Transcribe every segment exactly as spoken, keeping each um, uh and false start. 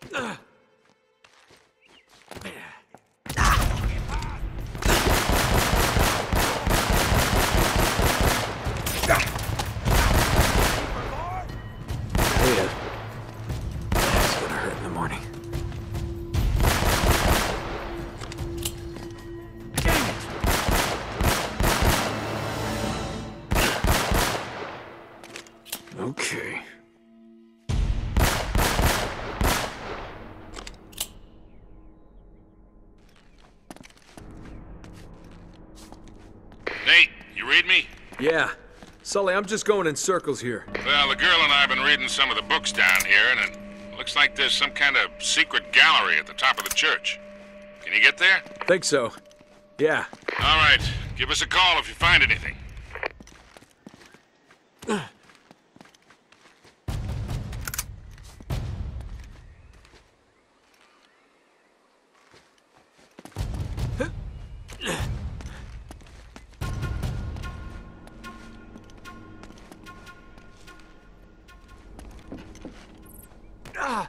Okay. Nate, you read me? Yeah. Sully, I'm just going in circles here. Well, the girl and I have been reading some of the books down here, and it looks like there's some kind of secret gallery at the top of the church. Can you get there? Think so. Yeah. All right. Give us a call if you find anything. Ah!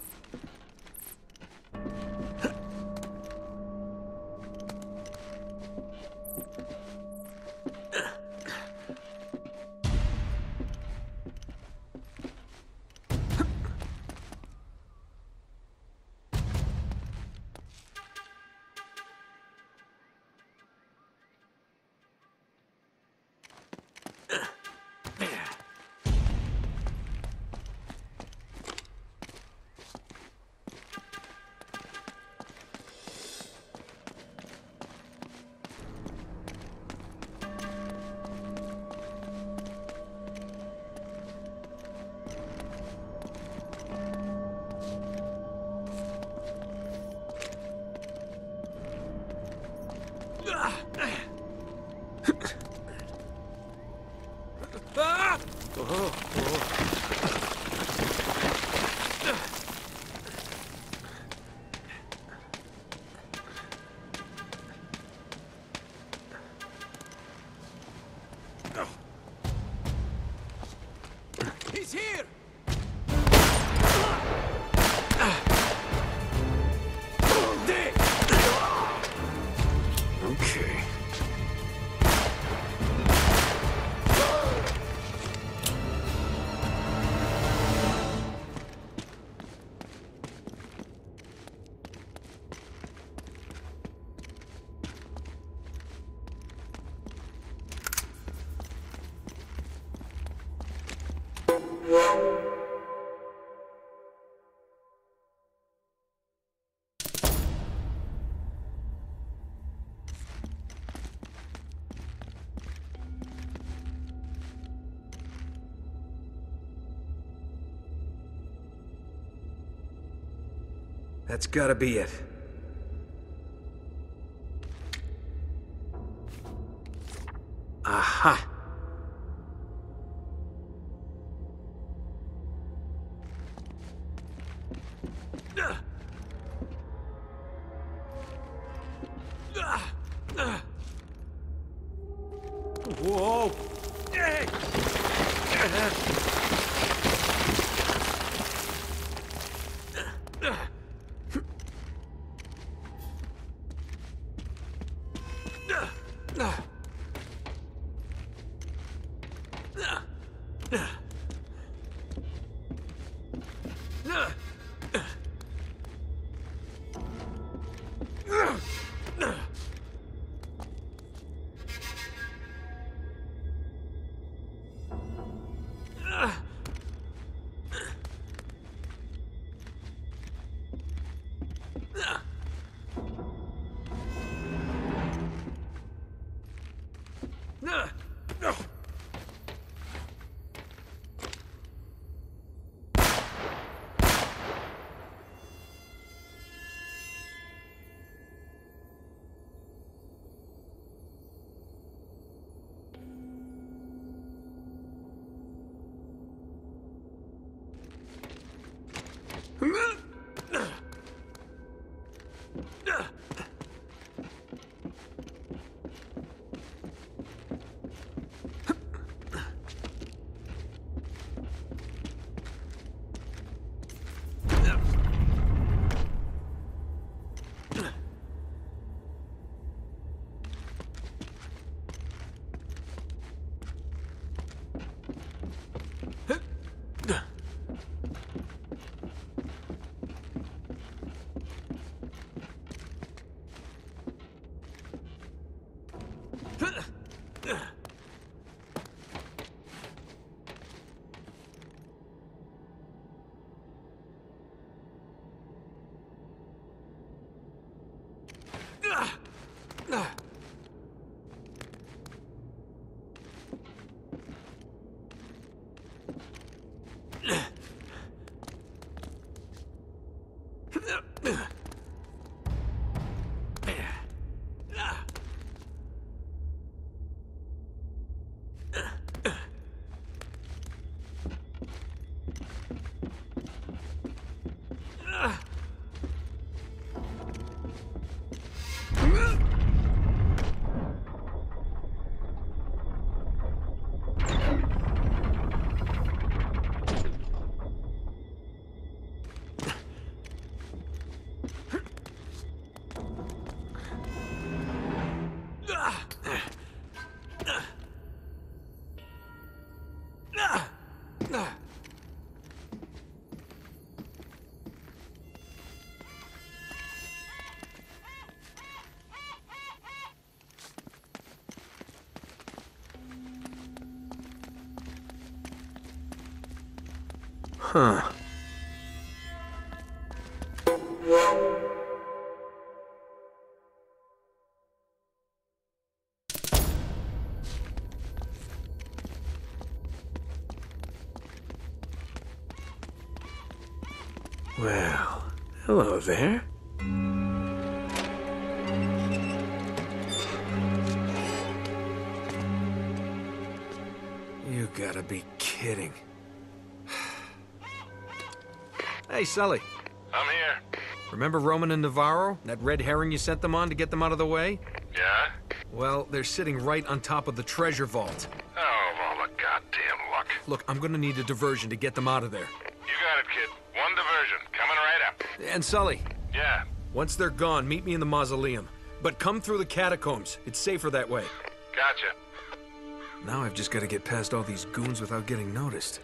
He's here! Okay. That's gotta be it. Aha! Whoa! Hey! Huh. Well, hello there. You gotta be kidding. Hey, Sully. I'm here. Remember Roman and Navarro? That red herring you sent them on to get them out of the way? Yeah? Well, they're sitting right on top of the treasure vault. Oh, of all the goddamn luck. Look, I'm gonna need a diversion to get them out of there. You got it, kid. One diversion. Coming right up. And Sully, Yeah. once they're gone, meet me in the mausoleum. But come through the catacombs. It's safer that way. Gotcha. Now I've just gotta get past all these goons without getting noticed.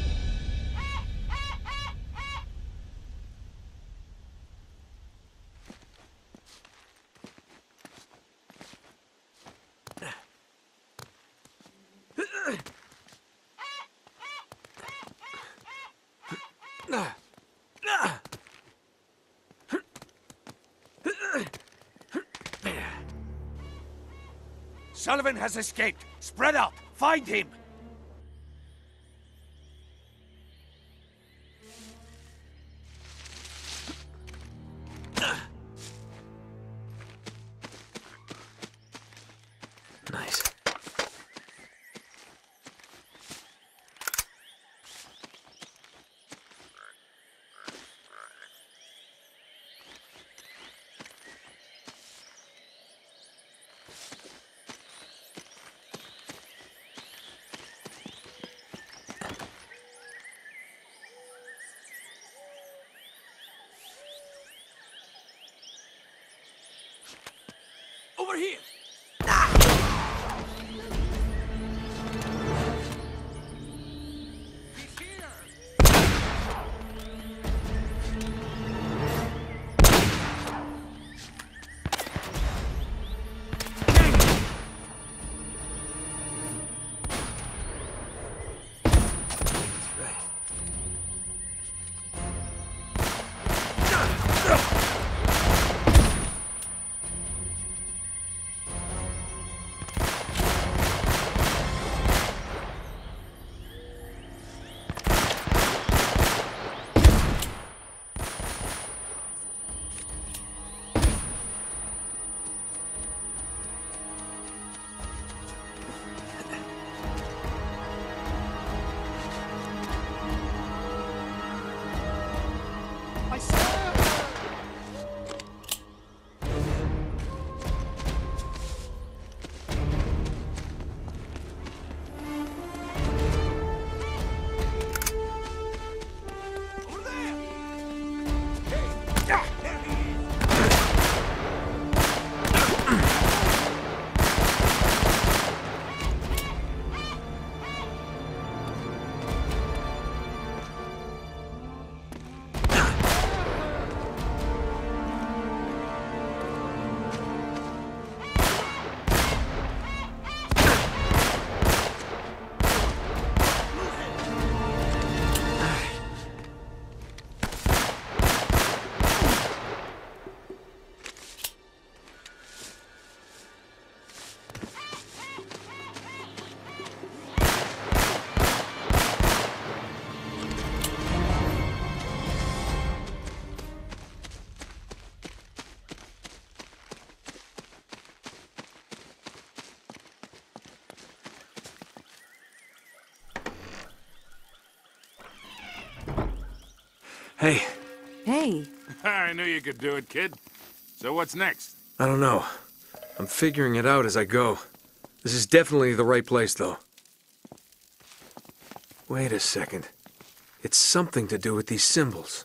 Sullivan has escaped. Spread out. Find him. Nice. Over here. Hey, Hey, I knew you could do it, kid. So what's next? I don't know. I'm figuring it out as I go. This is definitely the right place, though. Wait a second. It's something to do with these symbols.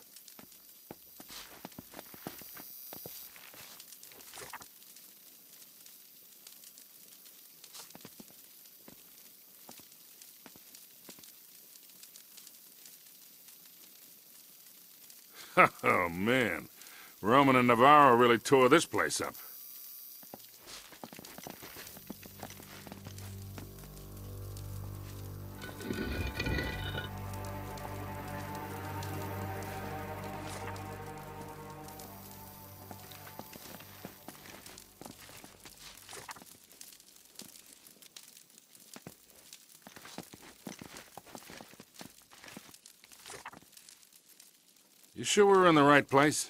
Oh, man. Roman and Navarro really tore this place up. You sure we're in the right place?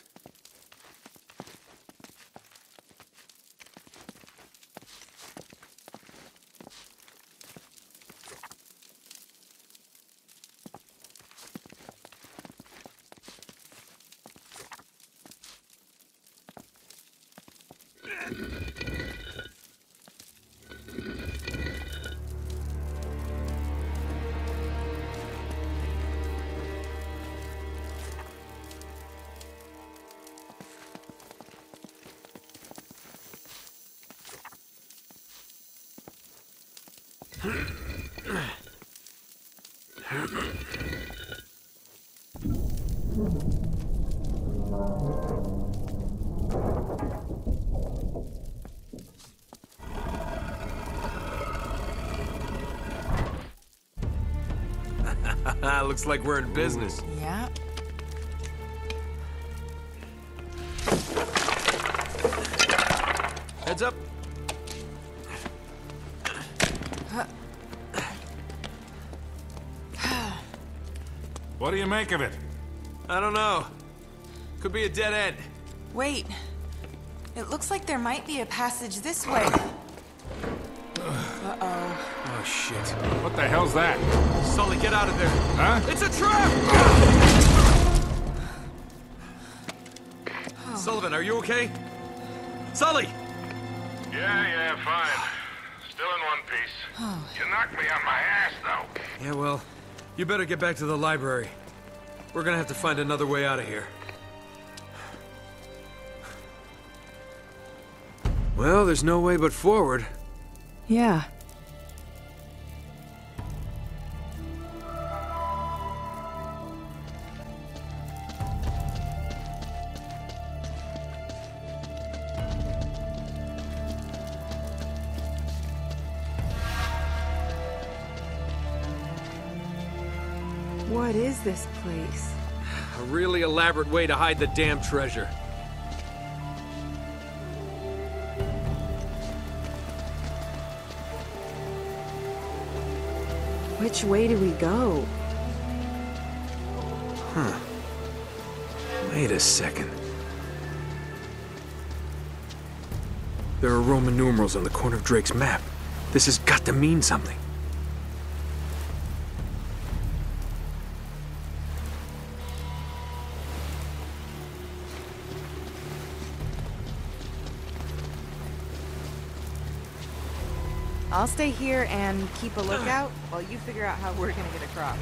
Looks like we're in business. Yeah. Heads up. What do you make of it? I don't know. Could be a dead end. Wait. It looks like there might be a passage this way. Uh-oh. Oh, shit. What the hell's that? Sully, get out of there. Huh? It's a trap! Sullivan, are you okay? Sully! Yeah, yeah, fine. Still in one piece. You knocked me on my ass, though. Yeah, well, you better get back to the library. We're gonna have to find another way out of here. Well, there's no way but forward. Yeah. What is this place? A really elaborate way to hide the damn treasure. Which way do we go? Huh. Wait a second. There are Roman numerals on the corner of Drake's map. This has got to mean something. I'll stay here and keep a lookout while you figure out how we're gonna get across.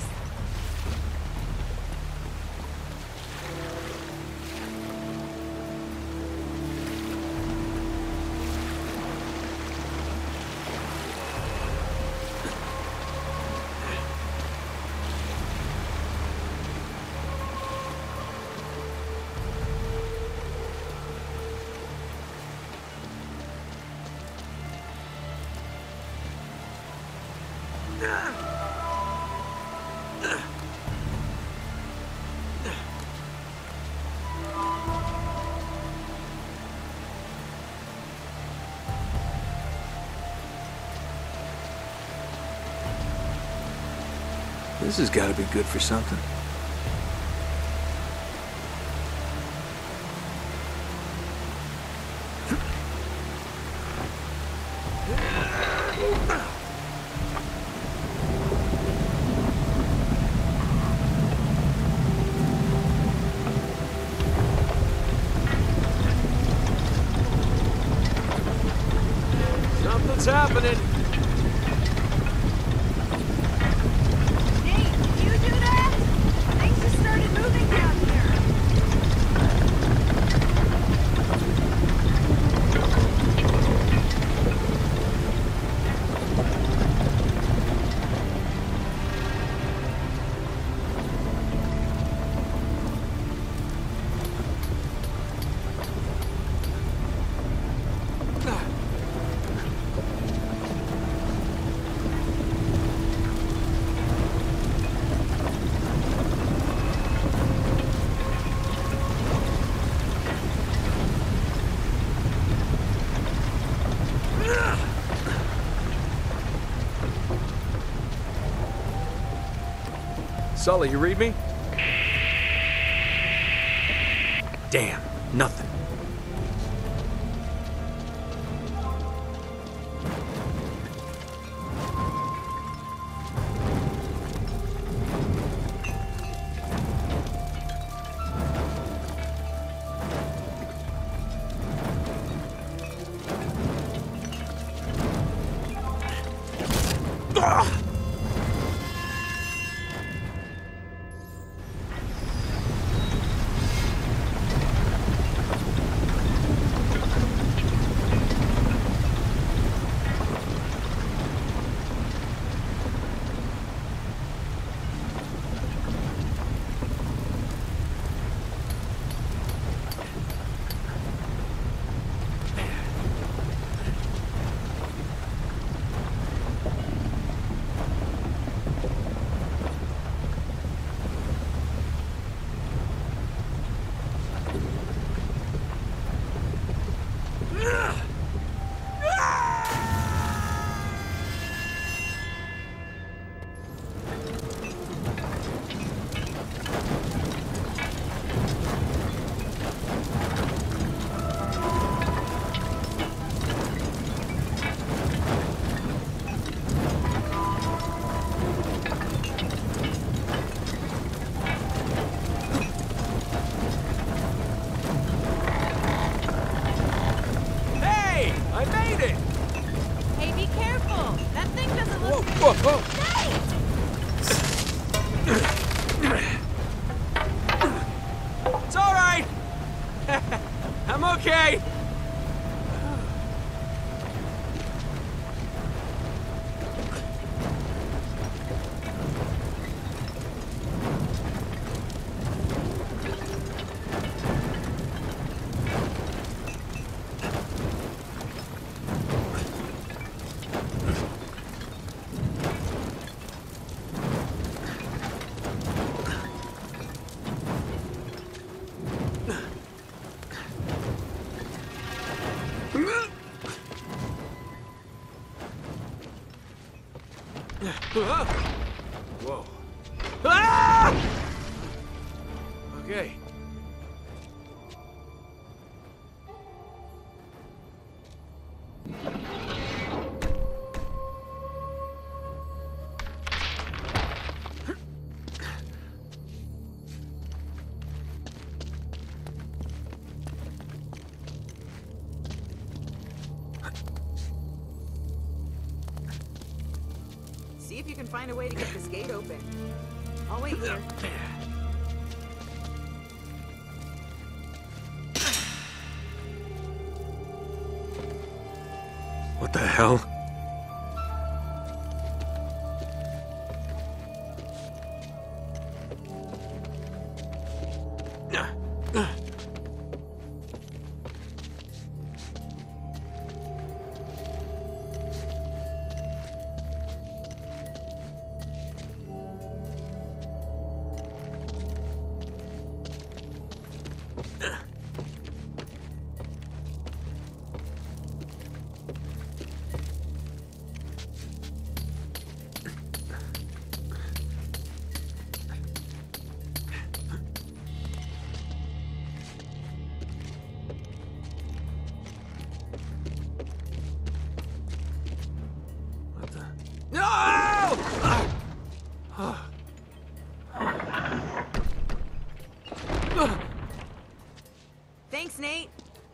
This has got to be good for something. Something's happening. Sully, you read me? Damn, nothing. It's all right. I'm okay. Whoa. Ah! Okay. See if you can find a way to get this gate open. I'll wait here. What the hell? Thanks, Nate.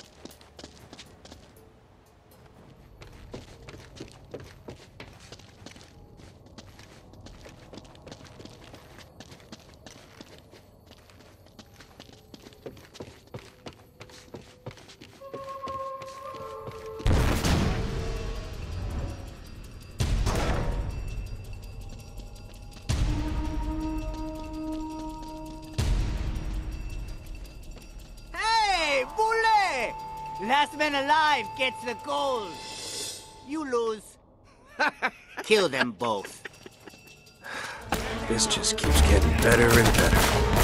Last man alive gets the gold. You lose. Kill them both. This just keeps getting better and better.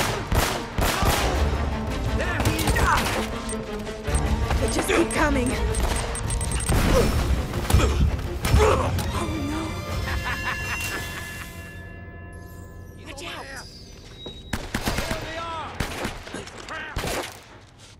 They just keep coming. Oh no. Watch out.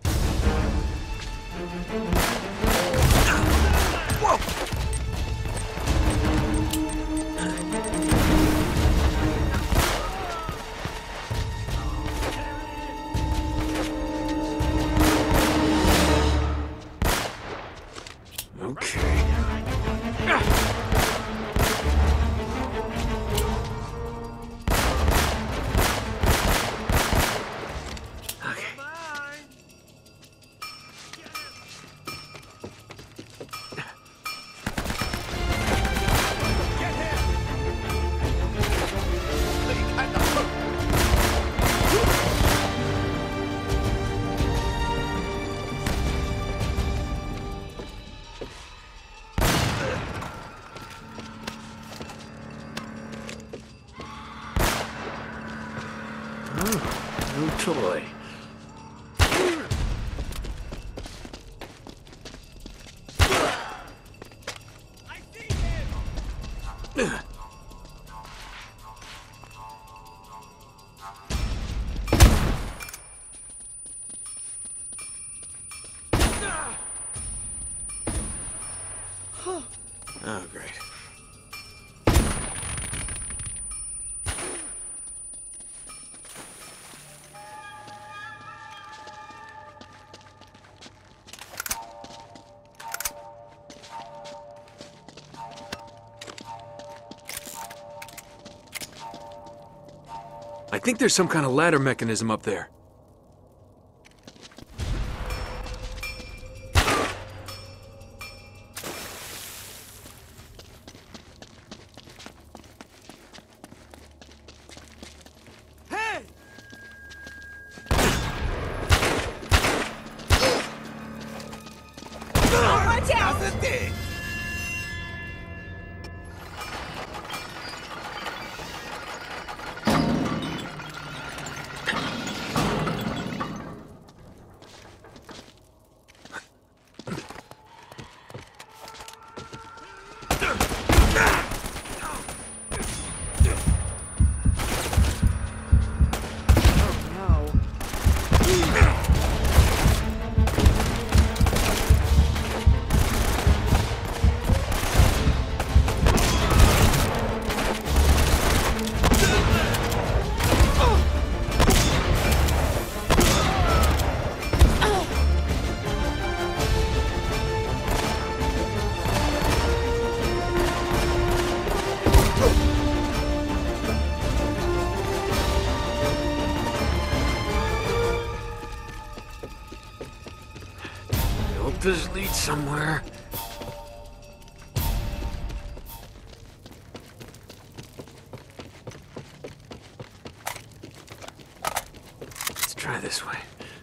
new toy. I see him! Oh, great. I think there's some kind of ladder mechanism up there. Hey! Watch out! That's a thing! No. I hope this leads somewhere. Let's try this way.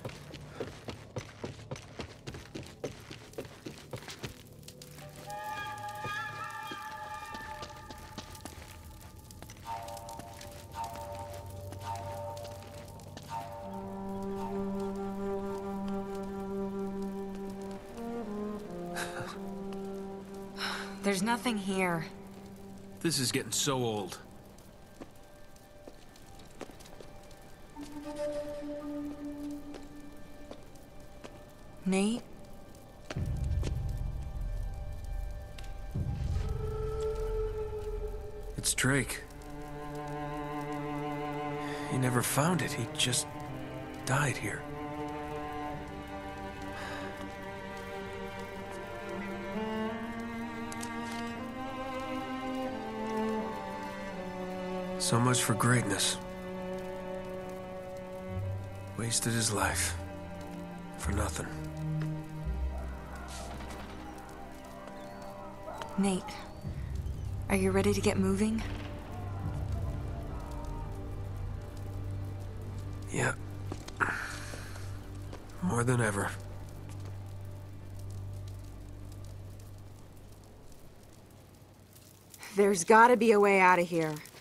There's nothing here. This is getting so old. Nate? It's Drake. He never found it. He just died here. So much for greatness. Wasted his life. For nothing. Nate, are you ready to get moving? Yeah. More than ever. There's gotta be a way out of here.